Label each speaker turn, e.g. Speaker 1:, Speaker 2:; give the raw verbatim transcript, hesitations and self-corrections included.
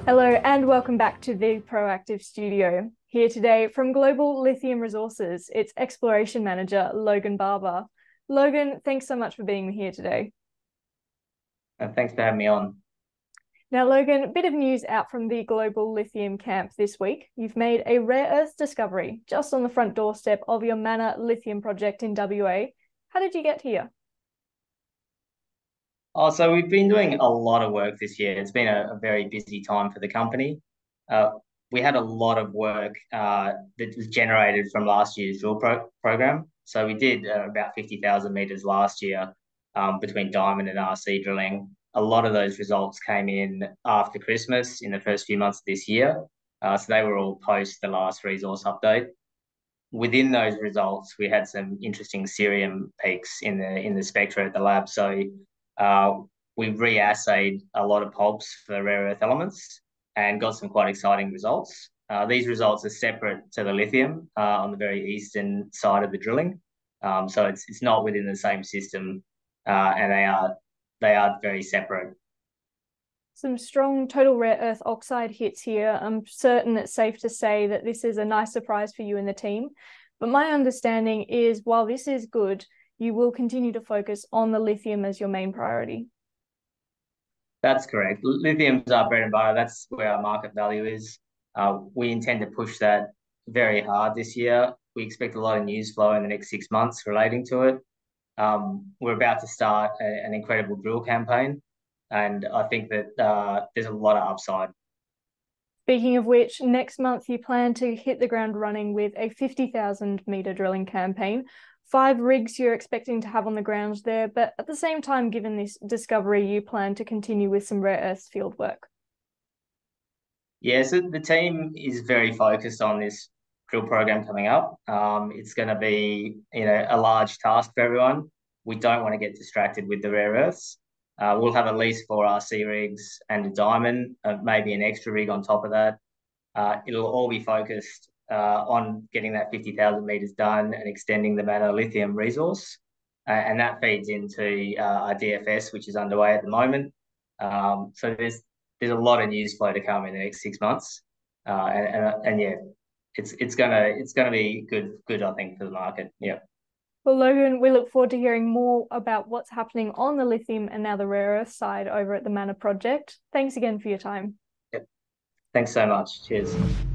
Speaker 1: Hello and welcome back to the Proactive Studio. Here today from Global Lithium Resources, it's Exploration Manager Logan Barber. Logan, thanks so much for being here today.
Speaker 2: Uh, thanks for having me on.
Speaker 1: Now, Logan, a bit of news out from the Global Lithium camp this week. You've made a rare earth discovery just on the front doorstep of your Manna Lithium Project in W A. How did you get here?
Speaker 2: Oh, so we've been doing a lot of work this year. It's been a, a very busy time for the company. Uh, we had a lot of work uh, that was generated from last year's drill pro program. So we did uh, about fifty thousand meters last year um, between diamond and R C drilling. A lot of those results came in after Christmas in the first few months of this year. Uh, so they were all post the last resource update. Within those results, we had some interesting cerium peaks in the in the spectra at the lab. So uh, we re-assayed a lot of pulps for rare earth elements and got some quite exciting results. Uh, these results are separate to the lithium uh, on the very eastern side of the drilling. Um, so it's it's not within the same system, uh, and they are they are very separate.
Speaker 1: Some strong total rare earth oxide hits here. I'm certain it's safe to say that this is a nice surprise for you and the team. But my understanding is while this is good, you will continue to focus on the lithium as your main priority.
Speaker 2: That's correct. Lithium's our bread and butter. That's where our market value is. Uh, we intend to push that very hard this year. We expect a lot of news flow in the next six months relating to it. Um, we're about to start a, an incredible drill campaign, and I think that uh, there's a lot of upside.
Speaker 1: Speaking of which, next month you plan to hit the ground running with a fifty thousand meter drilling campaign. Five rigs you're expecting to have on the ground there, but at the same time, given this discovery, you plan to continue with some rare earths field work.
Speaker 2: Yeah, so the team is very focused on this drill program coming up. Um, it's going to be, you know, a large task for everyone. We don't want to get distracted with the rare earths. Uh, we'll have at least four R C rigs and a diamond, uh, maybe an extra rig on top of that. Uh, it'll all be focused uh, on getting that fifty thousand meters done and extending the Manna Lithium resource. Uh, and that feeds into uh, our D F S, which is underway at the moment. Um, so there's there's a lot of news flow to come in the next six months, uh, and, and and yeah, it's it's gonna it's gonna be good good I think for the market. Yeah.
Speaker 1: Well, Logan, we look forward to hearing more about what's happening on the lithium and now the rare earth side over at the Manna Project. Thanks again for your time.
Speaker 2: Yep. Thanks so much. Cheers.